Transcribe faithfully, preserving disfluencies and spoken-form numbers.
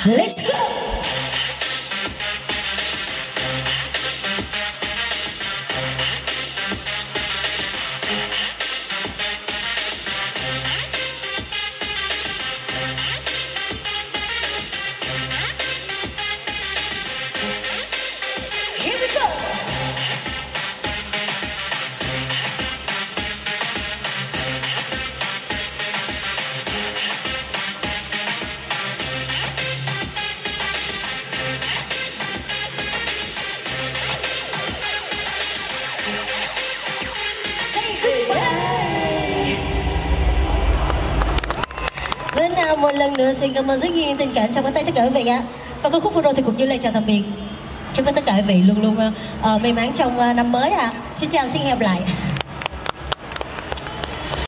Let's go. Here we go. Đến nào một lần nữa xin cảm ơn rất nhiều tình cảm trong cái tay tất cả quý vị ạ. Và ca khúc vừa rồi thì cũng như lời chào tạm biệt. Chúc tất cả quý vị luôn luôn uh, may mắn trong uh, năm mới ạ. À. Xin chào, xin hẹn gặp lại.